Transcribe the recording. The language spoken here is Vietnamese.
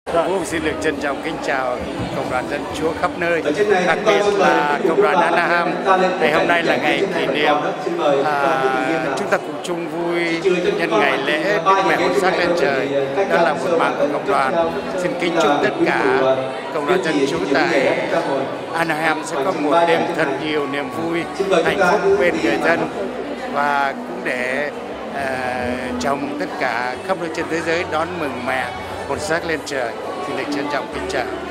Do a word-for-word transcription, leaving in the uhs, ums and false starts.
Vũ xin được trân trọng kính chào Cộng đoàn Dân Chúa khắp nơi, đặc biệt là Cộng đoàn Anaheim. Ngày hôm nay là ngày kỷ niệm, à, chúng ta cùng chung vui nhân ngày lễ Đức Mẹ Hồn Xác lên trời. Đó là một mảng của Cộng đoàn. Xin kính chúc tất cả Cộng đoàn Dân Chúa tại Anaheim sẽ có một đêm thật nhiều niềm vui, hạnh phúc bên người thân, và cũng để à, chồng tất cả khắp nơi trên thế giới đón mừng Mẹ Hồn Xác lên trời. Xin được trân trọng kính chào.